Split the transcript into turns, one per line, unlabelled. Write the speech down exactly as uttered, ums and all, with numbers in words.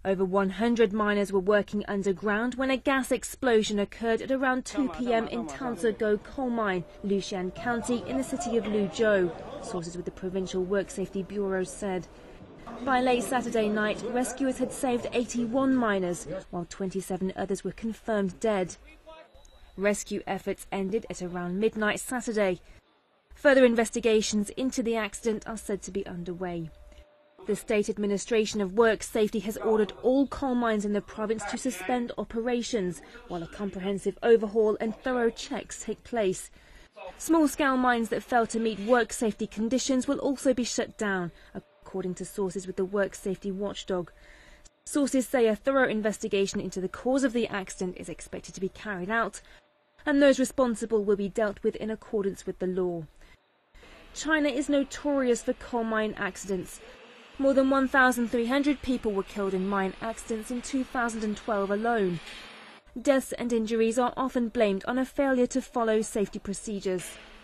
Over one hundred miners were working underground when a gas explosion occurred at around two p m in Tanzhou coal mine, Luxian County, in the city of Luzhou, sources with the Provincial Work Safety Bureau said. By late Saturday night, rescuers had saved eighty-one miners, while twenty-seven others were confirmed dead. Rescue efforts ended at around midnight Saturday. Further investigations into the accident are said to be underway. The State Administration of Work Safety has ordered all coal mines in the province to suspend operations, while a comprehensive overhaul and thorough checks take place. Small-scale mines that fail to meet work safety conditions will also be shut down, according to sources with the Work Safety Watchdog. Sources say a thorough investigation into the cause of the accident is expected to be carried out, and those responsible will be dealt with in accordance with the law. China is notorious for coal mine accidents. More than one thousand three hundred people were killed in mine accidents in two thousand twelve alone. Deaths and injuries are often blamed on a failure to follow safety procedures.